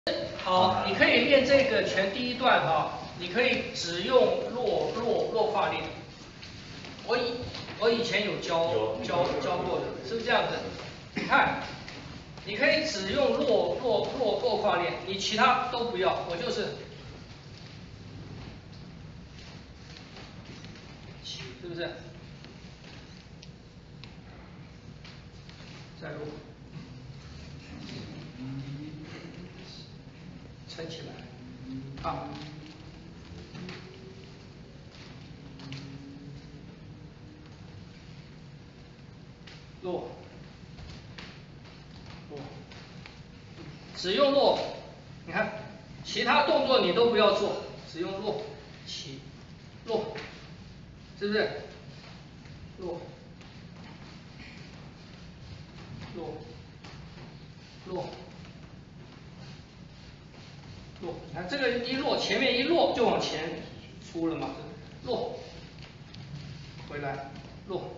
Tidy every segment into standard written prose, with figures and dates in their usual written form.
好，你可以练这个全第一段哈，你可以只用落胯练。我以前有教过的，是不是这样子？你看，你可以只用落胯练，你其他都不要，我就是，是不是？再落，撑起来，啊。落，只用落，你看，其他动作你都不要做，只用落，起，落，是不是？落，落，你看这个一落，前面一落就往前出了嘛，落，回来，落。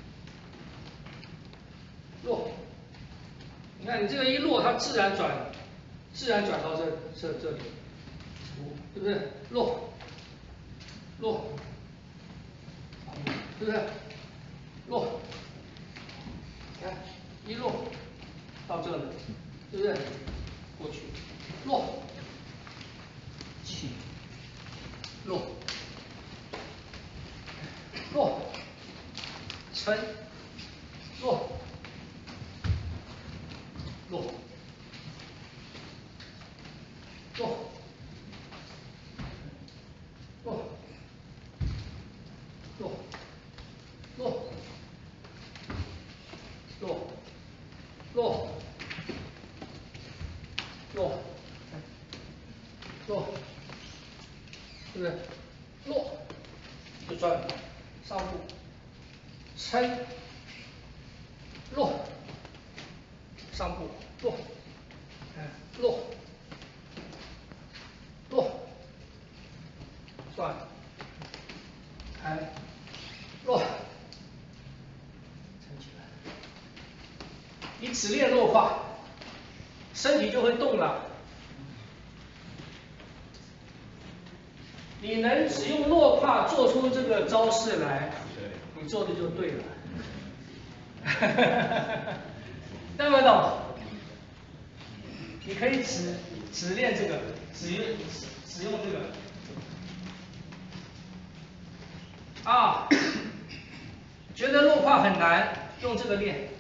落，你看你这个一落，它自然转到这里，是不是？落，是不是？落，看一落到这里，是不是？过去，落，起，落，撑，落。落，是不是？落，就转上步，撑，落，上步，落，转，开，落，撑起来。你只练落胯，身体就会动了。你能只用落胯做出这个招式来，你做的就对了。懂不懂？你可以只练这个，只用这个。啊，觉得落胯很难，用这个练。